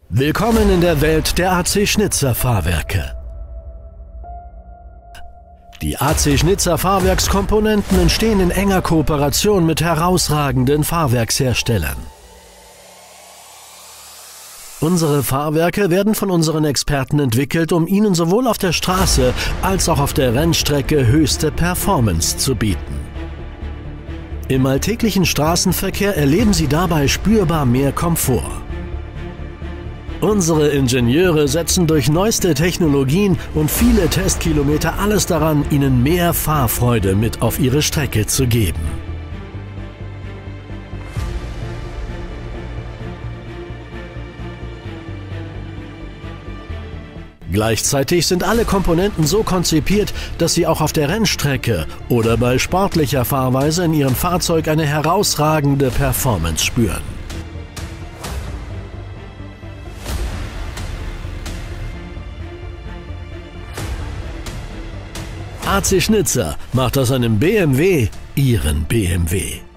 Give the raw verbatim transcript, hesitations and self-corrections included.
Willkommen in der Welt der A C Schnitzer Fahrwerke. Die A C Schnitzer Fahrwerkskomponenten entstehen in enger Kooperation mit herausragenden Fahrwerksherstellern. Unsere Fahrwerke werden von unseren Experten entwickelt, um Ihnen sowohl auf der Straße als auch auf der Rennstrecke höchste Performance zu bieten. Im alltäglichen Straßenverkehr erleben Sie dabei spürbar mehr Komfort. Unsere Ingenieure setzen durch neueste Technologien und viele Testkilometer alles daran, Ihnen mehr Fahrfreude mit auf Ihre Strecke zu geben. Gleichzeitig sind alle Komponenten so konzipiert, dass Sie auch auf der Rennstrecke oder bei sportlicher Fahrweise in Ihrem Fahrzeug eine herausragende Performance spüren. A C Schnitzer macht aus einem B M W Ihren B M W.